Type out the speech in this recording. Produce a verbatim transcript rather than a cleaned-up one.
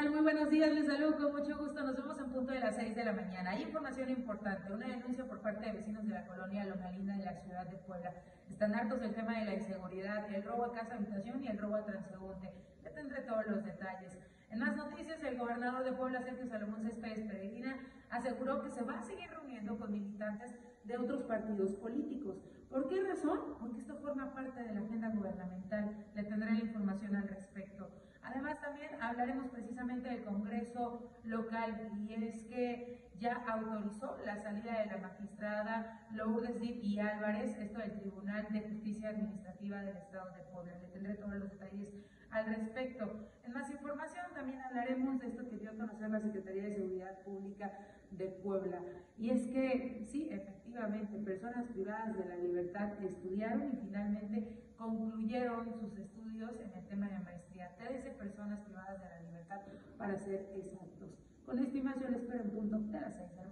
tal? Muy buenos días, les saludo con mucho gusto. Nos vemos en punto de las seis de la mañana. Hay información importante, una denuncia por parte de vecinos de la colonia Loma Linda de la ciudad de Puebla. Están hartos del tema de la inseguridad, el robo a casa habitación y el robo a transeúnte. Ya tendré todos los detalles. En más noticias, el gobernador de Puebla, Sergio Salomón Céspedes Peregrina, aseguró que se va a seguir reuniendo con militantes de otros partidos políticos. ¿Por qué razón? Porque esto forma parte de la agenda gubernamental. Le tendré la información al respecto. Además, también hablaremos precisamente del Congreso local, y es que ya autorizó la salida de la magistrada Lourdes Dib y Álvarez, esto del Tribunal de Justicia Administrativa del Estado de Puebla. Le tendré todos los detalles al respecto. En más información también hablaremos de esto que dio a conocer la Secretaría de Seguridad Pública de Puebla, y es que sí, efectivamente, personas privadas de la libertad estudiaron y finalmente concluyeron sus estudios en el tema de maestría. trece personas privadas de la libertad, para ser exactos. Con esta información les espero en punto de las seis de la